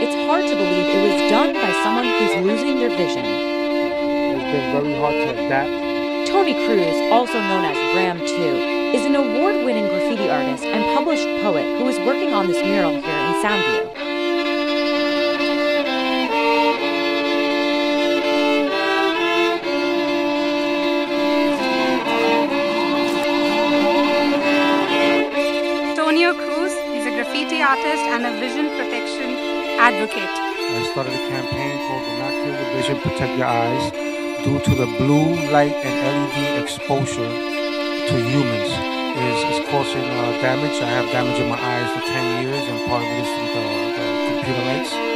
it's hard to believe it was done by someone who's losing their vision. It's been very hard to adapt. Tony Cruz, also known as Ram 2, is an award-winning graffiti artist and published poet who is working on this mural here in Soundview. Tonio Cruz is a graffiti artist and a vision protection advocate. I started a campaign called Do Not Kill the Vision, Protect Your Eyes, due to the blue light and LED exposure to humans is causing damage. I have damage in my eyes for 10 years, and part of it is from the computer lights.